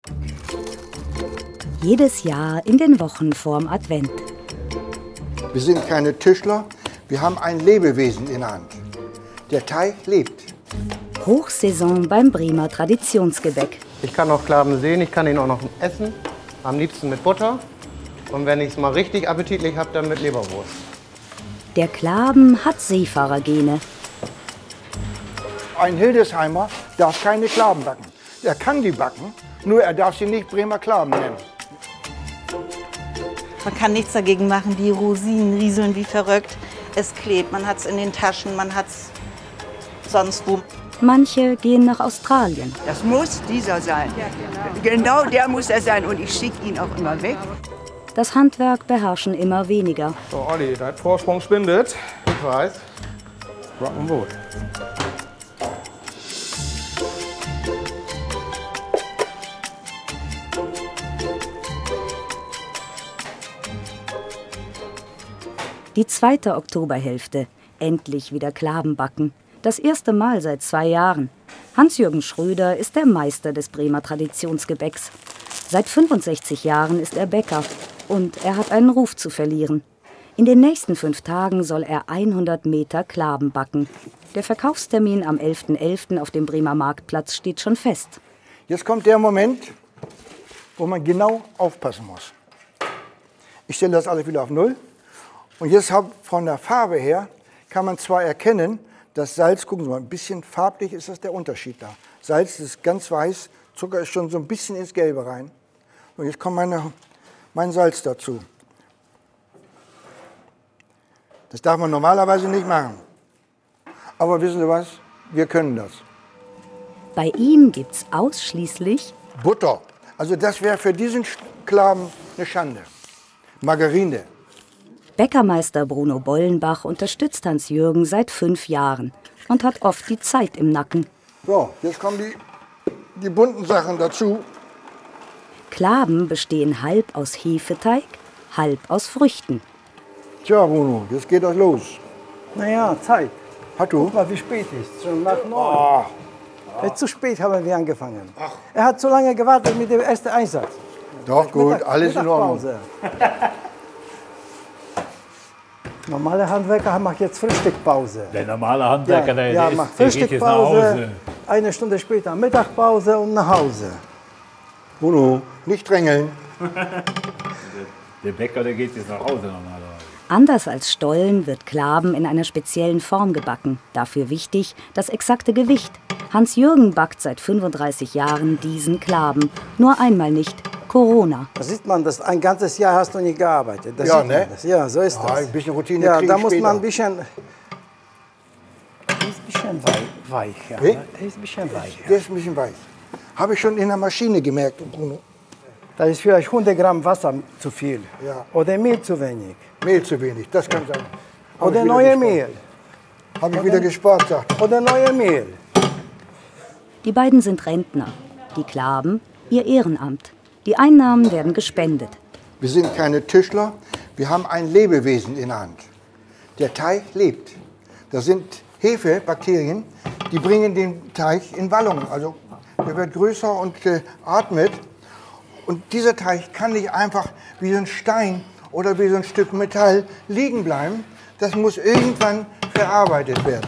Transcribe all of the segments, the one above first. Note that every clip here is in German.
Jedes Jahr in den Wochen vorm Advent. Wir sind keine Tischler, wir haben ein Lebewesen in der Hand. Der Teig lebt. Hochsaison beim Bremer Traditionsgebäck. Ich kann auch Klaben sehen, ich kann ihn auch noch essen. Am liebsten mit Butter. Und wenn ich es mal richtig appetitlich habe, dann mit Leberwurst. Der Klaben hat Seefahrergene. Ein Hildesheimer darf keine Klaben backen. Er kann die backen, nur er darf sie nicht Bremer Klaben nennen. Man kann nichts dagegen machen, die Rosinen rieseln wie verrückt. Es klebt, man hat es in den Taschen, man hat es sonst wo. Manche gehen nach Australien. Das muss dieser sein. Genau der muss er sein und ich schicke ihn auch immer weg. Das Handwerk beherrschen immer weniger. So, Olli, dein Vorsprung schwindet. Ich weiß. Rock'n'Roll. Die zweite Oktoberhälfte. Endlich wieder Klaben backen. Das erste Mal seit 2 Jahren. Hans-Jürgen Schröder ist der Meister des Bremer Traditionsgebäcks. Seit 65 Jahren ist er Bäcker. Und er hat einen Ruf zu verlieren. In den nächsten 5 Tagen soll er 100 Meter Klaben backen. Der Verkaufstermin am 11.11. auf dem Bremer Marktplatz steht schon fest. Jetzt kommt der Moment, wo man genau aufpassen muss. Ich stelle das alles wieder auf Null. Und jetzt von der Farbe her kann man zwar erkennen, das Salz, gucken Sie mal, ein bisschen farblich ist das der Unterschied da. Salz ist ganz weiß, Zucker ist schon so ein bisschen ins Gelbe rein. Und jetzt kommt mein Salz dazu. Das darf man normalerweise nicht machen. Aber wissen Sie was? Wir können das. Bei ihm gibt's ausschließlich Butter. Also das wäre für diesen Klaben eine Schande. Margarine. Bäckermeister Bruno Bollenbach unterstützt Hans-Jürgen seit 5 Jahren und hat oft die Zeit im Nacken. So, jetzt kommen die bunten Sachen dazu. Klaben bestehen halb aus Hefeteig, halb aus Früchten. Tja, Bruno, jetzt geht das los. Naja, Zeit. Hat du? Guck mal, wie spät es ist. Schon nach 9. Zu spät haben wir angefangen. Er hat zu lange gewartet mit dem ersten Einsatz. Doch, gut, alles in Ordnung. Normale Handwerker macht jetzt Frühstückpause. Der normale Handwerker, der macht Frühstückpause, 1 Stunde später Mittagpause und nach Hause. Bruno, nicht drängeln. Der Bäcker, der geht jetzt nach Hause normalerweise. Anders als Stollen wird Klaben in einer speziellen Form gebacken. Dafür wichtig das exakte Gewicht. Hans-Jürgen backt seit 35 Jahren diesen Klaben. Nur einmal nicht. Corona. Da sieht man, dass ein ganzes Jahr hast du nicht gearbeitet. Das ja, sieht man ne? Das. Ja, so ist das. Ein bisschen Routine ja, krieg da ich muss später. man ein bisschen... Der ist ein bisschen weicher. Wie? Der ist ein bisschen weicher. Der ist ein bisschen weich. Habe ich schon in der Maschine gemerkt, Bruno. Da ist vielleicht 100 Gramm Wasser zu viel. Ja. Oder Mehl zu wenig. Mehl zu wenig, das kann sein. Oder neue Mehl. Habe ich wieder gespart, sagt. Oder neue Mehl. Die beiden sind Rentner. Die Klaben ihr Ehrenamt. Die Einnahmen werden gespendet. Wir sind keine Tischler, wir haben ein Lebewesen in der Hand. Der Teig lebt. Das sind Hefebakterien, die bringen den Teig in Wallung. Also der wird größer und atmet. Und dieser Teig kann nicht einfach wie so ein Stein oder wie so ein Stück Metall liegen bleiben. Das muss irgendwann verarbeitet werden.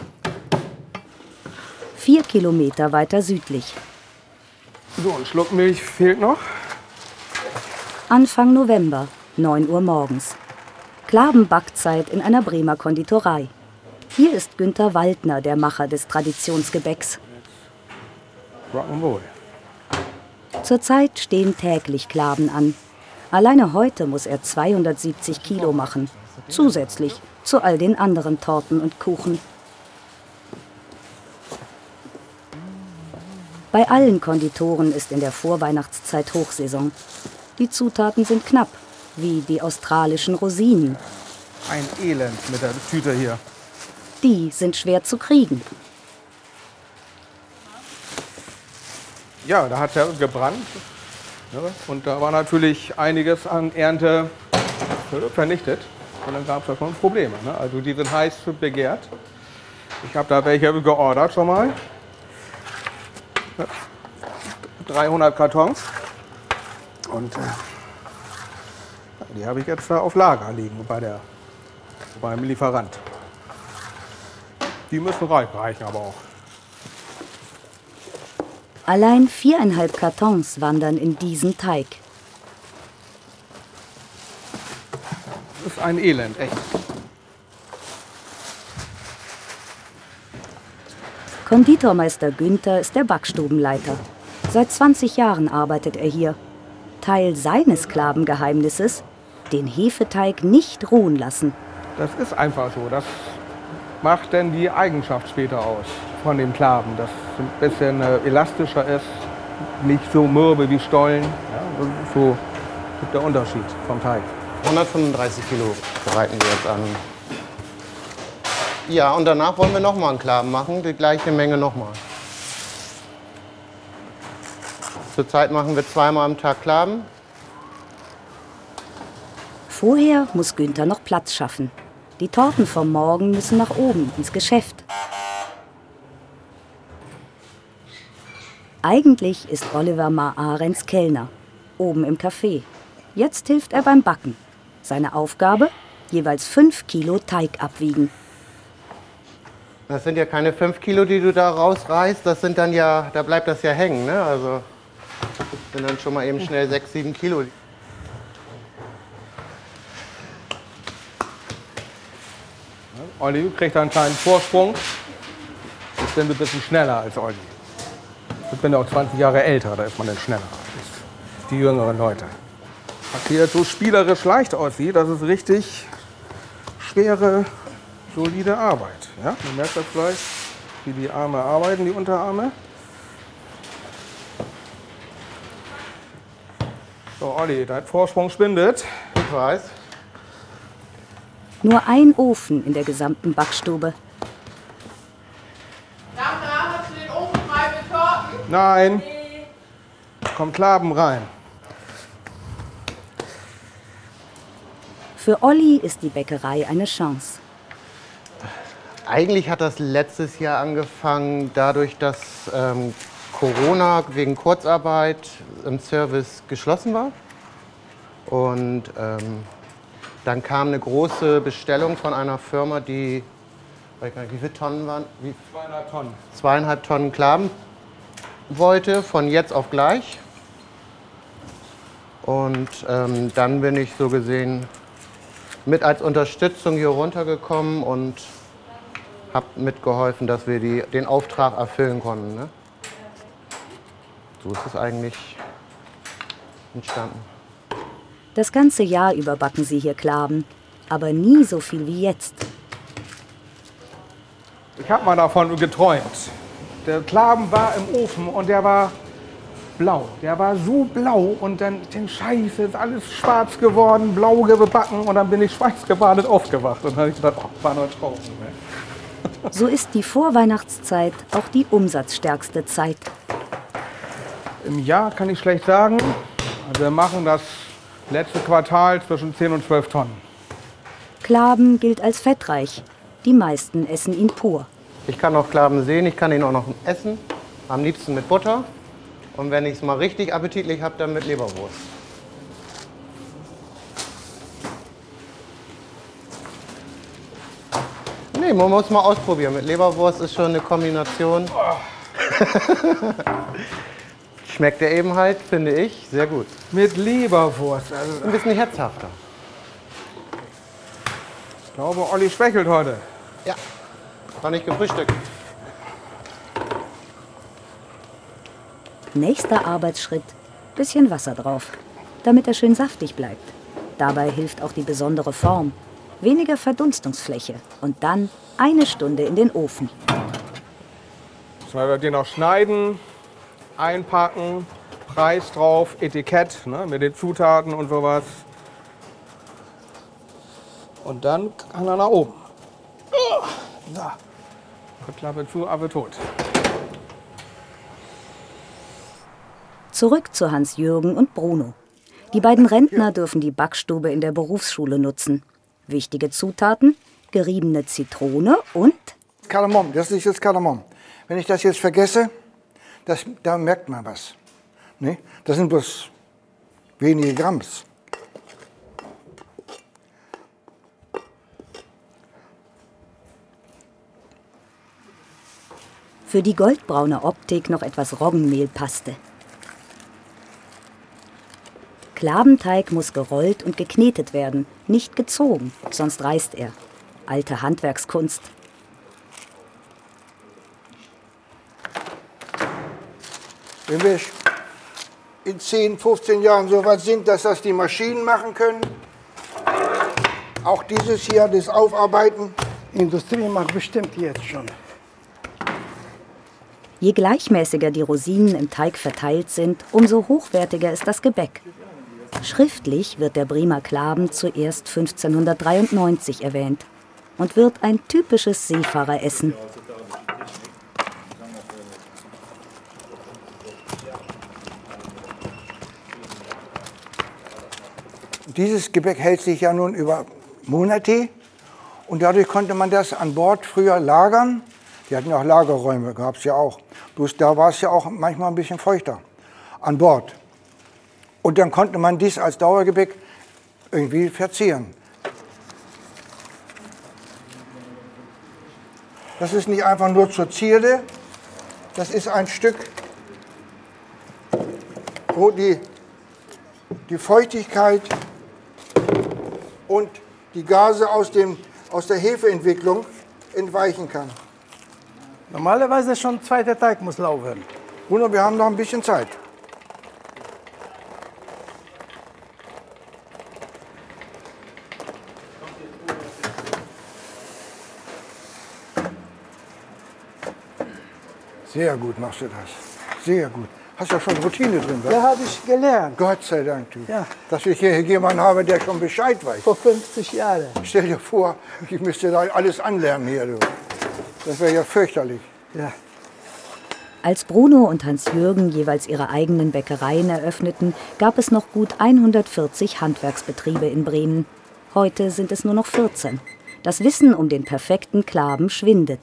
4 Kilometer weiter südlich. So, ein Schluck Milch fehlt noch. Anfang November, 9 Uhr morgens. Klabenbackzeit in einer Bremer Konditorei. Hier ist Günther Waldner, der Macher des Traditionsgebäcks. Rock'n'Roll. Zurzeit stehen täglich Klaben an. Alleine heute muss er 270 Kilo machen. Zusätzlich zu all den anderen Torten und Kuchen. Bei allen Konditoren ist in der Vorweihnachtszeit Hochsaison. Die Zutaten sind knapp, wie die australischen Rosinen. Ein Elend mit der Tüte hier. Die sind schwer zu kriegen. Ja, da hat er gebrannt. Ja, und da war natürlich einiges an Ernte vernichtet. Und dann gab es da schon Probleme. Ne? Also die sind heiß begehrt. Ich habe da welche geordert schon mal. 300 Kartons. Und die habe ich jetzt da auf Lager liegen beim Lieferant. Die müssen reichen aber auch. Allein 4,5 Kartons wandern in diesen Teig. Das ist ein Elend, echt. Konditormeister Günther ist der Backstubenleiter. Seit 20 Jahren arbeitet er hier. Teil seines Klabengeheimnisses: den Hefeteig nicht ruhen lassen. Das ist einfach so. Das macht dann die Eigenschaft später aus von dem Klaben, dass es ein bisschen elastischer ist, nicht so mürbe wie Stollen. Ja, das ist so der Unterschied vom Teig. 135 Kilo bereiten wir jetzt an. Ja, und danach wollen wir nochmal einen Klaben machen, die gleiche Menge nochmal. Zurzeit machen wir 2-mal am Tag Klaben. Vorher muss Günther noch Platz schaffen. Die Torten vom Morgen müssen nach oben ins Geschäft. Eigentlich ist Oliver Maar-Arends Kellner, oben im Café. Jetzt hilft er beim Backen. Seine Aufgabe: jeweils 5 Kilo Teig abwiegen. Das sind ja keine 5 Kilo, die du da rausreißt, das sind dann ja, da bleibt das ja hängen, ne? Also sind dann schon mal eben schnell 6, 7 Kilo. Olli kriegt einen kleinen Vorsprung. Ich bin ein bisschen schneller als Olli. Ich bin ja auch 20 Jahre älter, da ist man dann schneller als die jüngeren Leute. Was hier so spielerisch leicht aussieht, das ist richtig schwere, solide Arbeit. Ja? Man merkt das gleich, wie die Arme arbeiten, die Unterarme. So, Olli, dein Vorsprung schwindet. Ich weiß. Nur ein Ofen in der gesamten Backstube. Hast du den Ofen frei mit Torten? Nein. Kommt Klaben rein. Für Olli ist die Bäckerei eine Chance. Eigentlich hat das letztes Jahr angefangen, dadurch, dass Corona wegen Kurzarbeit im Service geschlossen war. Und dann kam eine große Bestellung von einer Firma, die, weiß gar nicht, wie viele Tonnen waren? 2,5 Tonnen. 2,5 Tonnen Klaben wollte, von jetzt auf gleich. Und dann bin ich so gesehen mit als Unterstützung hier runtergekommen und habe mitgeholfen, dass wir den Auftrag erfüllen konnten. Ne? So ist es eigentlich entstanden. Das ganze Jahr über backen sie hier Klaben, aber nie so viel wie jetzt. Ich habe mal davon geträumt. Der Klaben war im Ofen und der war blau. Der war so blau und dann Scheiße, ist alles schwarz geworden, blau gebacken und dann bin ich schweißgebadet aufgewacht und dann habe ich gedacht, oh, war noch Traum. So ist die Vorweihnachtszeit auch die umsatzstärkste Zeit. Im Jahr kann ich schlecht sagen. Wir machen das letzte Quartal zwischen 10 und 12 Tonnen. Klaben gilt als fettreich. Die meisten essen ihn pur. Ich kann auch Klaben sehen, ich kann ihn auch noch essen. Am liebsten mit Butter. Und wenn ich es mal richtig appetitlich habe, dann mit Leberwurst. Nee, man muss mal ausprobieren. Mit Leberwurst ist schon eine Kombination. Schmeckt er eben halt, finde ich, sehr gut. Mit Leberwurst. Also ein bisschen herzhafter. Ich glaube, Olli schwächelt heute. Ja, war nicht gefrühstückt. Nächster Arbeitsschritt: bisschen Wasser drauf, damit er schön saftig bleibt. Dabei hilft auch die besondere Form. Weniger Verdunstungsfläche und dann 1 Stunde in den Ofen. Sollen wir den noch schneiden, einpacken, Preis drauf, Etikett, ne, mit den Zutaten und sowas. Und dann kann er nach oben. So. Klappe zu, aber tot. Zurück zu Hans-Jürgen und Bruno. Die beiden Rentner dürfen die Backstube in der Berufsschule nutzen. Wichtige Zutaten: geriebene Zitrone und Kardamom, das ist das Kardamom. Wenn ich das jetzt vergesse, da merkt man was. Ne? Das sind bloß wenige Gramms. Für die goldbraune Optik noch etwas Roggenmehl passte. Klabenteig muss gerollt und geknetet werden, nicht gezogen, sonst reißt er. Alte Handwerkskunst. Wenn wir in 10, 15 Jahren so weit sind, dass das die Maschinen machen können, auch dieses hier, das Aufarbeiten. Die Industrie macht bestimmt jetzt schon. Je gleichmäßiger die Rosinen im Teig verteilt sind, umso hochwertiger ist das Gebäck. Schriftlich wird der Bremer Klaben zuerst 1593 erwähnt und wird ein typisches Seefahreressen. Dieses Gebäck hält sich ja nun über Monate und dadurch konnte man das an Bord früher lagern. Die hatten ja auch Lagerräume, gab es ja auch. Bloß da war es ja auch manchmal ein bisschen feuchter an Bord. Und dann konnte man dies als Dauergebäck irgendwie verzehren. Das ist nicht einfach nur zur Zierde, das ist ein Stück, wo die Feuchtigkeit und die Gase aus der Hefeentwicklung entweichen kann. Normalerweise schon zweiter Teig muss laufen. Bruno, wir haben noch ein bisschen Zeit. Sehr gut machst du das. Sehr gut. Hast ja schon Routine drin, was? Ja, habe ich gelernt. Gott sei Dank, du. Ja. Dass ich hier jemanden habe, der schon Bescheid weiß. Vor 50 Jahren. Stell dir vor, ich müsste da alles anlernen hier, du. Das wäre ja fürchterlich. Ja. Als Bruno und Hans-Jürgen jeweils ihre eigenen Bäckereien eröffneten, gab es noch gut 140 Handwerksbetriebe in Bremen. Heute sind es nur noch 14. Das Wissen um den perfekten Klaben schwindet.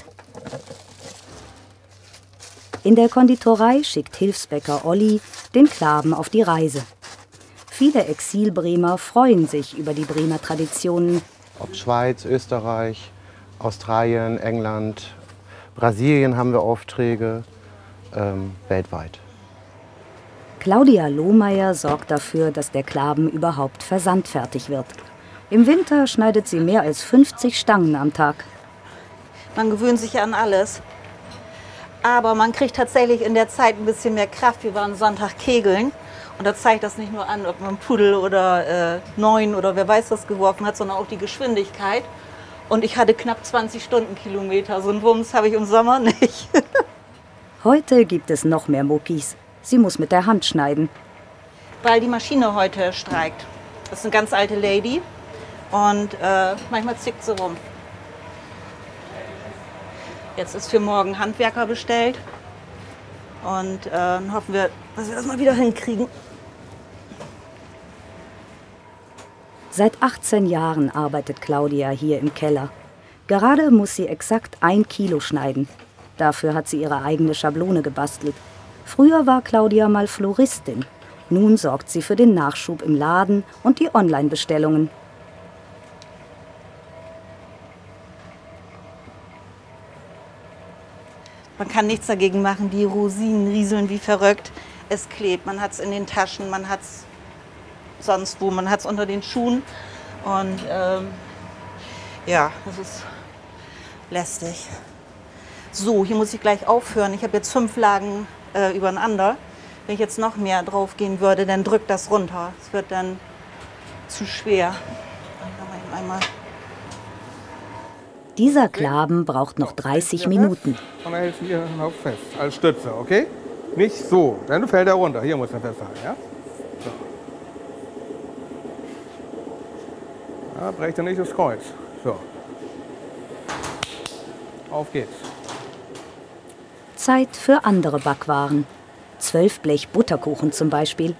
In der Konditorei schickt Hilfsbäcker Olli den Klaben auf die Reise. Viele Exil-Bremer freuen sich über die Bremer Traditionen. Ob Schweiz, Österreich, Australien, England, Brasilien haben wir Aufträge, weltweit. Claudia Lohmeier sorgt dafür, dass der Klaben überhaupt versandfertig wird. Im Winter schneidet sie mehr als 50 Stangen am Tag. Man gewöhnt sich ja an alles. Aber man kriegt tatsächlich in der Zeit ein bisschen mehr Kraft. Wir waren Sonntag kegeln und da zeigt das nicht nur an, ob man Pudel oder 9 oder wer weiß was geworfen hat, sondern auch die Geschwindigkeit. Und ich hatte knapp 20 Stundenkilometer. So einen Wumms habe ich im Sommer nicht. Heute gibt es noch mehr Muckis. Sie muss mit der Hand schneiden. Weil die Maschine heute streikt. Das ist eine ganz alte Lady und manchmal zickt sie rum. Jetzt ist für morgen Handwerker bestellt und hoffen wir, dass wir das mal wieder hinkriegen. Seit 18 Jahren arbeitet Claudia hier im Keller. Gerade muss sie exakt 1 Kilo schneiden. Dafür hat sie ihre eigene Schablone gebastelt. Früher war Claudia mal Floristin. Nun sorgt sie für den Nachschub im Laden und die Online-Bestellungen. Man kann nichts dagegen machen, die Rosinen rieseln wie verrückt. Es klebt, man hat es in den Taschen, man hat es sonst wo, man hat es unter den Schuhen. Und ja, das ist lästig. So, hier muss ich gleich aufhören. Ich habe jetzt 5 Lagen übereinander. Wenn ich jetzt noch mehr drauf gehen würde, dann drückt das runter. Es wird dann zu schwer. Einmal. Dieser Klaben braucht noch 30 Minuten. Und dann hältst du hier fest, als Stütze, okay? Nicht so, dann fällt er runter. Hier muss er festhalten, ja? So. Ja, brecht er nicht das Kreuz. So. Auf geht's. Zeit für andere Backwaren. 12 Blech Butterkuchen zum Beispiel.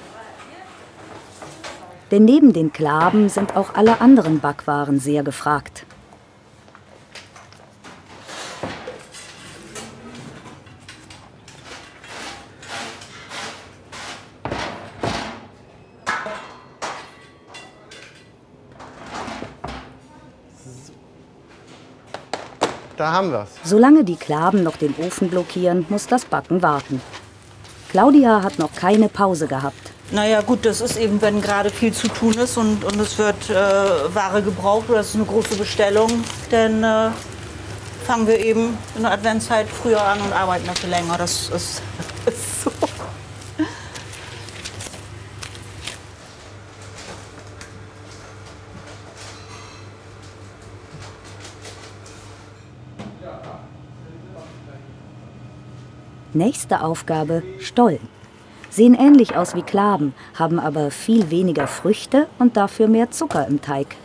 Denn neben den Klaben sind auch alle anderen Backwaren sehr gefragt. Da haben wir's. Solange die Klaben noch den Ofen blockieren, muss das Backen warten. Claudia hat noch keine Pause gehabt. Naja gut, das ist eben, wenn gerade viel zu tun ist und es wird Ware gebraucht oder es ist eine große Bestellung, dann fangen wir eben in der Adventszeit früher an und arbeiten dafür länger. Das ist so. Nächste Aufgabe, Stollen. Sehen ähnlich aus wie Klaben, haben aber viel weniger Früchte und dafür mehr Zucker im Teig.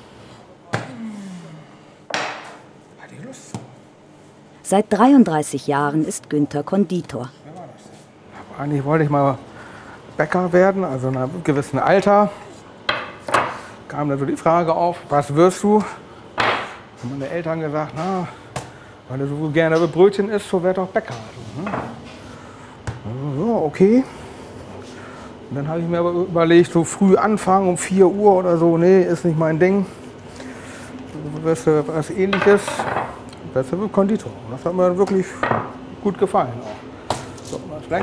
Seit 33 Jahren ist Günther Konditor. Eigentlich wollte ich mal Bäcker werden, also in einem gewissen Alter. Kam dann so die Frage auf, was wirst du? Haben meine Eltern gesagt, na, weil du so gerne Brötchen isst, so werd doch Bäcker. Also, ne? So, okay. Und dann habe ich mir aber überlegt, so früh anfangen, um 4 Uhr oder so, nee, ist nicht mein Ding. Was Ähnliches, besser wird Konditor. Das hat mir wirklich gut gefallen. So, was vielleicht?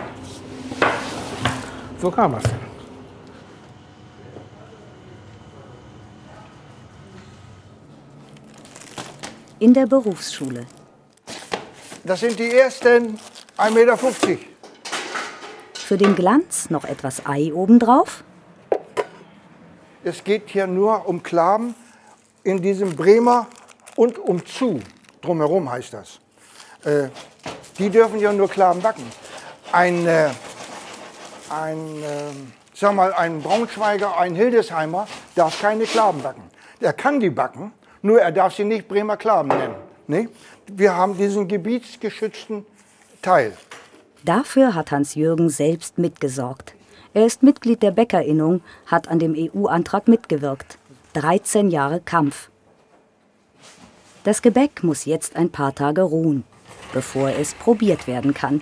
So kam das denn. In der Berufsschule. Das sind die ersten 1,50 Meter. Für den Glanz noch etwas Ei obendrauf. Es geht hier nur um Klaben in diesem Bremer und umzu. Drumherum heißt das. Die dürfen ja nur Klaben backen. Ein Braunschweiger, ein Hildesheimer darf keine Klaben backen. Er kann die backen, nur er darf sie nicht Bremer Klaben nennen. Nee? Wir haben diesen gebietsgeschützten Teil. Dafür hat Hans-Jürgen selbst mitgesorgt. Er ist Mitglied der Bäckerinnung, hat an dem EU-Antrag mitgewirkt. 13 Jahre Kampf. Das Gebäck muss jetzt ein paar Tage ruhen, bevor es probiert werden kann.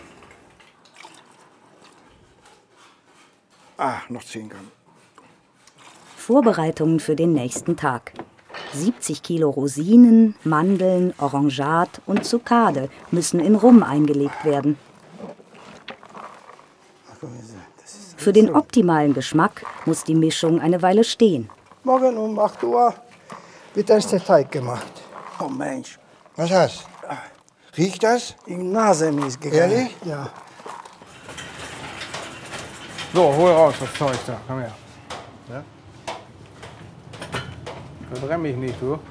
Noch 10 Gramm. Vorbereitungen für den nächsten Tag. 70 Kilo Rosinen, Mandeln, Orangat und Zuckade müssen in Rum eingelegt werden. Für den optimalen Geschmack muss die Mischung eine Weile stehen. Morgen um 8 Uhr wird erst der Teig gemacht. Oh Mensch. Was hast du? Riecht das? Die Nase ist gegangen. Ehrlich? Ja. So, hol raus das Zeug da, komm her. Ja? Verbrenn mich nicht, du.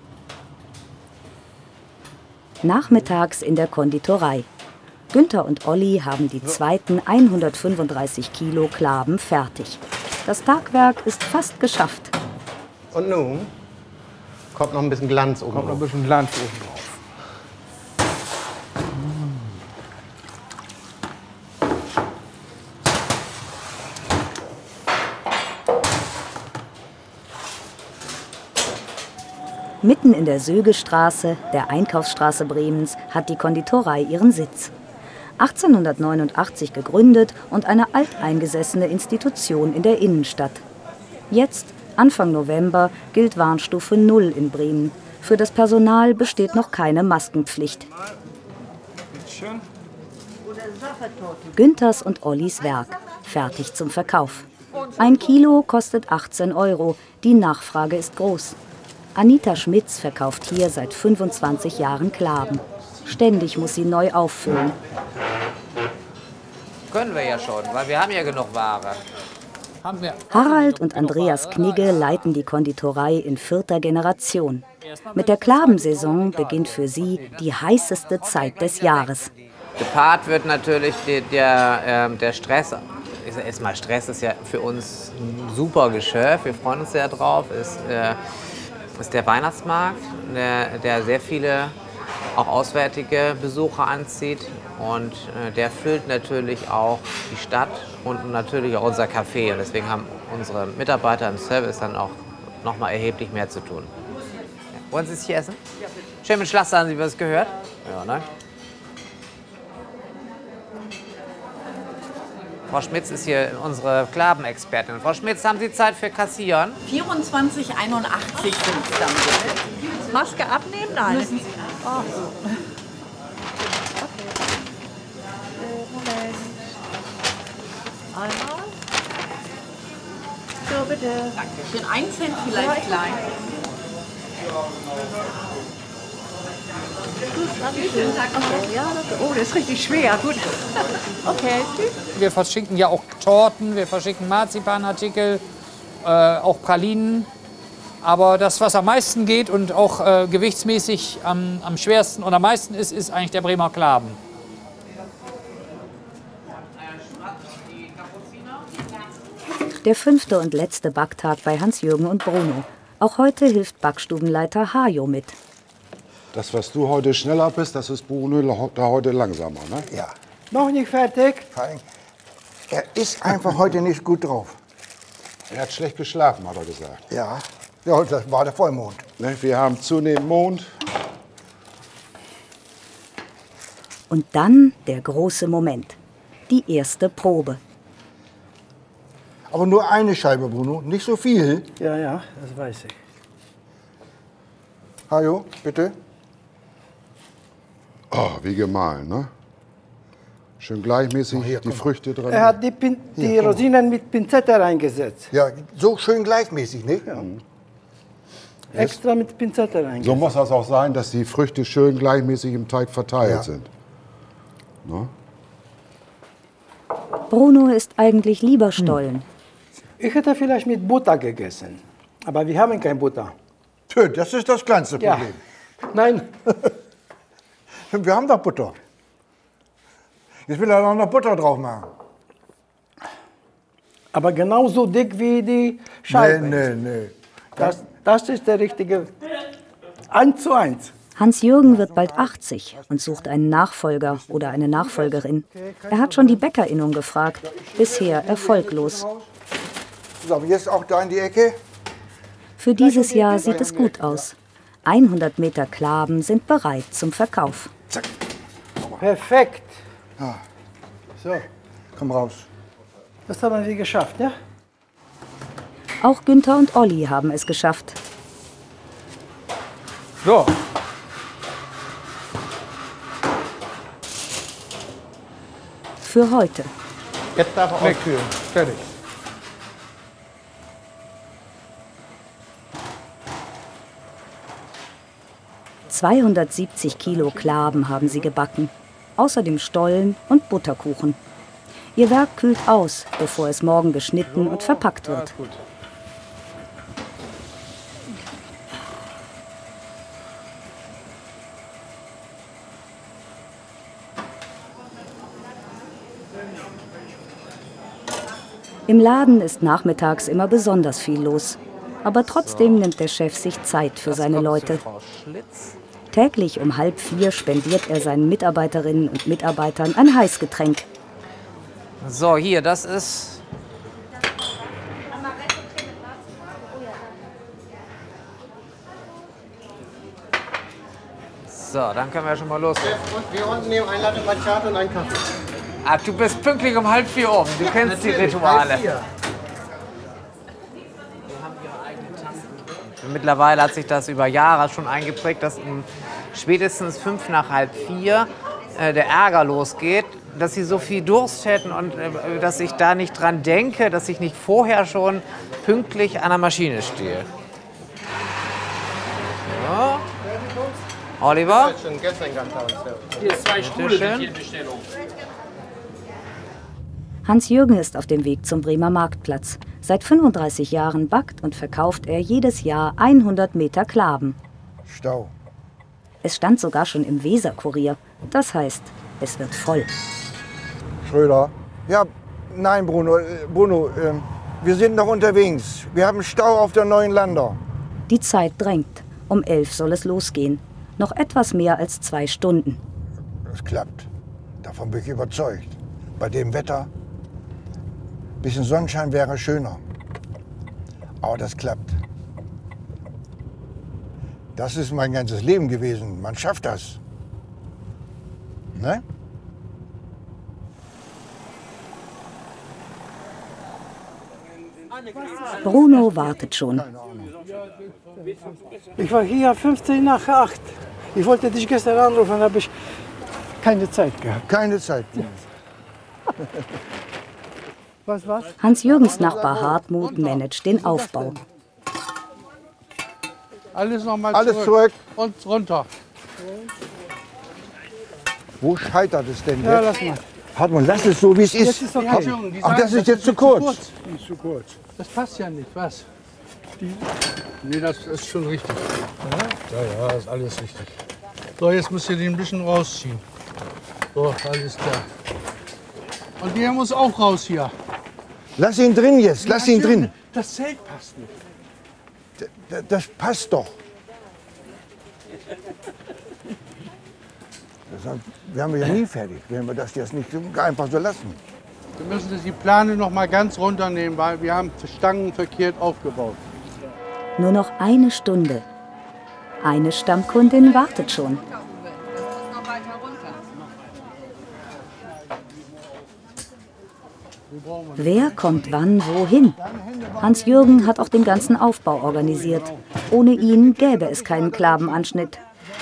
Nachmittags in der Konditorei. Günther und Olli haben die zweiten 135 Kilo Klaben fertig. Das Tagwerk ist fast geschafft. Und nun kommt noch ein bisschen Glanz oben. Kommt noch ein bisschen Glanz oben drauf. Mitten in der Sögestraße, der Einkaufsstraße Bremens, hat die Konditorei ihren Sitz. 1889 gegründet und eine alteingesessene Institution in der Innenstadt. Jetzt, Anfang November, gilt Warnstufe 0 in Bremen. Für das Personal besteht noch keine Maskenpflicht. Günthers und Ollis Werk, fertig zum Verkauf. 1 Kilo kostet 18 €. Die Nachfrage ist groß. Anita Schmitz verkauft hier seit 25 Jahren Klaben. Ständig muss sie neu auffüllen. Können wir ja schon, weil wir haben ja genug Ware. Harald und Andreas Knigge leiten die Konditorei in 4. Generation. Mit der Klabensaison beginnt für sie die heißeste Zeit des Jahres. Gepaart wird natürlich der Stress. Erstmal Stress ist ja für uns ein super Geschäft. Wir freuen uns sehr drauf. Ist der Weihnachtsmarkt, der sehr viele auch auswärtige Besucher anzieht. Und der füllt natürlich auch die Stadt und natürlich auch unser Café. Und deswegen haben unsere Mitarbeiter im Service dann auch noch mal erheblich mehr zu tun. Ja. Wollen Sie es hier essen? Ja, bitte. Schön mit Schlachter, haben Sie was gehört? Ja, ne? Frau Schmitz ist hier unsere Klabenexpertin. Frau Schmitz, haben Sie Zeit für Kassieren? 24,81 sind es dann. Maske abnehmen? Nein. Ach so. Okay. Moment. Einmal. So, bitte. Dankeschön. 1 Cent vielleicht klein. Dankeschön. Okay, ja, oh, das ist richtig schwer. Gut. Okay, tschüss. Wir verschicken ja auch Torten, wir verschicken Marzipanartikel, auch Pralinen. Aber das, was am meisten geht und auch gewichtsmäßig am schwersten und am meisten ist, ist eigentlich der Bremer Klaben. Der 5. und letzte Backtag bei Hans-Jürgen und Bruno. Auch heute hilft Backstubenleiter Hajo mit. Das, was du heute schneller bist, das ist Bruno da heute langsamer, ne? Ja. Noch nicht fertig? Er ist einfach heute nicht gut drauf. Er hat schlecht geschlafen, hat er gesagt. Ja, ja, das war der Vollmond. Ne, wir haben zunehmend Mond. Und dann der große Moment. Die erste Probe. Aber nur eine Scheibe, Bruno, nicht so viel. Ja, ja, das weiß ich. Hajo, bitte. Oh, wie gemahlen, ne? Schön gleichmäßig die Früchte drin. Er hat die Rosinen mit Pinzette reingesetzt. Ja, so schön gleichmäßig, nicht? Ja. Extra mit Pinzette reingesetzt. So muss das auch sein, dass die Früchte schön gleichmäßig im Teig verteilt sind. Ne? Bruno isst eigentlich lieber Stollen. Ich hätte vielleicht mit Butter gegessen, aber wir haben keine Butter. Tö, das ist das kleinste Problem. Ja. Nein. Wir haben doch Butter. Jetzt will er noch Butter drauf machen. Aber genauso dick wie die Scheibe. Nee. Das ist der richtige 1:1. Hans-Jürgen wird bald 80 und sucht einen Nachfolger oder eine Nachfolgerin. Er hat schon die Bäckerinnung gefragt, bisher erfolglos. So, jetzt auch da in die Ecke. Für dieses Jahr sieht es gut aus. 100 Meter Klaben sind bereit zum Verkauf. Zack. Perfekt. Ah. So, Komm raus. das haben wir geschafft, ja? Auch Günther und Olli haben es geschafft. So. Für heute. Jetzt darf er auskühlen. Fertig. ...270 Kilo Klaben haben sie gebacken. Außerdem Stollen und Butterkuchen. Ihr Werk kühlt aus, bevor es morgen geschnitten und verpackt wird. Gut. Im Laden ist nachmittags immer besonders viel los. Aber trotzdem nimmt der Chef sich Zeit für seine Leute. Täglich um 3:30 spendiert er seinen Mitarbeiterinnen und Mitarbeitern ein Heißgetränk. So, hier, das ist... So, dann können wir schon mal loslegen. Und wir unten nehmen ein Latte Macchiato und einen Kaffee. Ah, du bist pünktlich um 3:30 oben. Du kennst die Rituale. Mittlerweile hat sich das über Jahre schon eingeprägt, dass spätestens 3:55 der Ärger losgeht, dass sie so viel Durst hätten und dass ich da nicht dran denke, dass ich nicht vorher schon pünktlich an der Maschine stehe. So. Oliver? Hier ist 2 Stühle mit hier Bestellung. Hans-Jürgen ist auf dem Weg zum Bremer Marktplatz. Seit 35 Jahren backt und verkauft er jedes Jahr 100 Meter Klaben. Stau. Es stand sogar schon im Weser-Kurier. Das heißt, es wird voll. Schröder. Ja, nein, Bruno. Wir sind noch unterwegs. Wir haben Stau auf der Neuen Lander. Die Zeit drängt. Um 11 soll es losgehen. Noch etwas mehr als 2 Stunden. Das klappt. Davon bin ich überzeugt. Bei dem Wetter. Bisschen Sonnenschein wäre schöner. Aber das klappt. Das ist mein ganzes Leben gewesen. Man schafft das. Ne? Bruno wartet schon. Ich war hier 15 nach 8. Ich wollte dich gestern anrufen, habe ich keine Zeit gehabt. Keine Zeit. Was? Hans-Jürgens Nachbar Hartmut managt den Aufbau. Alles nochmal zurück. Und runter. Wo scheitert es denn Ja, jetzt? lass mal. Hartmut, lass es so, wie es ist. Jetzt ist okay. Ach, das ist jetzt zu kurz. Zu kurz. Das passt ja nicht, was? Nee, das ist schon richtig. Ja, ist alles richtig. So, jetzt müsst ihr den ein bisschen rausziehen. So, alles klar. Und der muss auch raus hier. Lass ihn drin jetzt, lass ihn drin. Das Zelt passt nicht. Das passt doch. Wir haben ja nie fertig, wenn wir das jetzt nicht einfach so lassen. Wir müssen die Plane noch mal ganz runternehmen, weil wir haben Stangen verkehrt aufgebaut. Nur noch eine Stunde. Eine Stammkundin wartet schon. Wer kommt wann wohin? Hans-Jürgen hat auch den ganzen Aufbau organisiert. Ohne ihn gäbe es keinen Klabenanschnitt.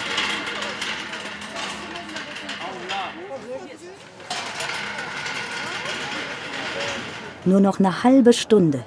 Nur noch eine halbe Stunde.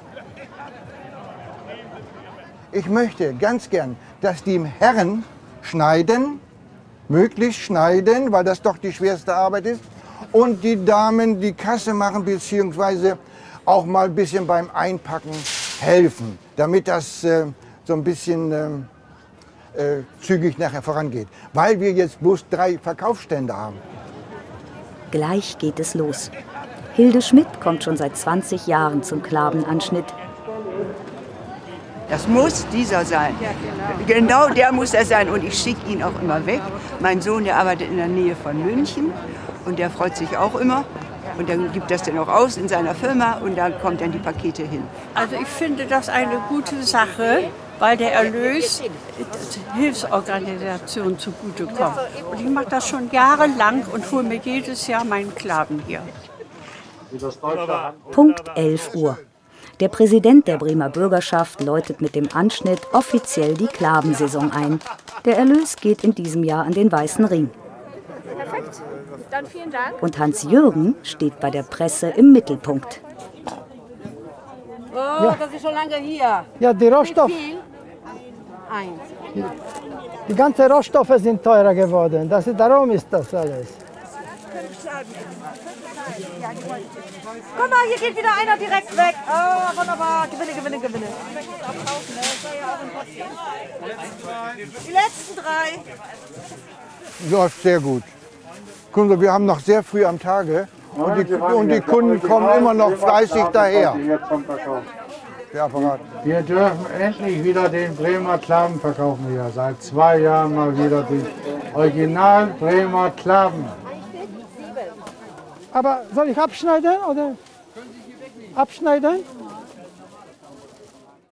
Ich möchte ganz gern, dass die Herren schneiden, möglichst schneiden, weil das doch die schwerste Arbeit ist, und die Damen die Kasse machen, beziehungsweise auch mal ein bisschen beim Einpacken helfen, damit das so ein bisschen zügig nachher vorangeht. Weil wir jetzt bloß 3 Verkaufsstände haben. Gleich geht es los. Hilde Schmidt kommt schon seit 20 Jahren zum Klabenanschnitt. Das muss dieser sein. Genau der muss er sein. Und ich schicke ihn auch immer weg. Mein Sohn, der arbeitet in der Nähe von München. Und der freut sich auch immer. Und dann gibt das dann auch aus in seiner Firma. Und da kommt dann die Pakete hin. Also ich finde das eine gute Sache, weil der Erlös Hilfsorganisationen zugutekommt. Und ich mache das schon jahrelang und hole mir jedes Jahr meinen Klaben hier. Punkt 11 Uhr. Der Präsident der Bremer Bürgerschaft läutet mit dem Anschnitt offiziell die Klabensaison ein. Der Erlös geht in diesem Jahr an den Weißen Ring. Perfekt. Dann vielen Dank. Und Hans-Jürgen steht bei der Presse im Mittelpunkt. Oh, ja. Das ist schon lange hier. Ja, die Rohstoffe. Die ganzen Rohstoffe sind teurer geworden. Darum ist das alles. Guck mal, hier geht wieder einer direkt weg. Oh, wunderbar. Gewinne. Die letzten 3. Läuft sehr gut. Gucken Sie, wir haben noch sehr früh am Tage und die Kunden kommen immer noch fleißig daher. Der Apparat. Wir dürfen endlich wieder den Bremer Klaben verkaufen hier. Seit 2 Jahren mal wieder die Original Bremer Klaben. Aber soll ich abschneiden oder? Abschneiden?